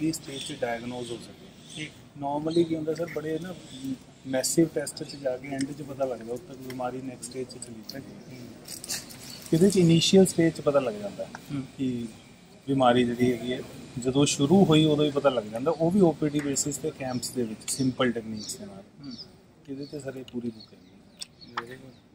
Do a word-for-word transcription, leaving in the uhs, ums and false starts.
Early stage diagnose हो सके। Normally की होंगे सर बड़े ना मैसिव टेस्ट च जाके एंड च पता लगता उद तक बीमारी नैक्सट स्टेज चली जाती। ये इनीशियल स्टेज पता लग जाता है कि बीमारी जी है जो शुरू हुई उदों ही पता लग जाता, वो भी ओ पी डी बेसिस पे कैंप्स के सिंपल टैकनीक्स के नाल। ये सर ये पूरी बुक है।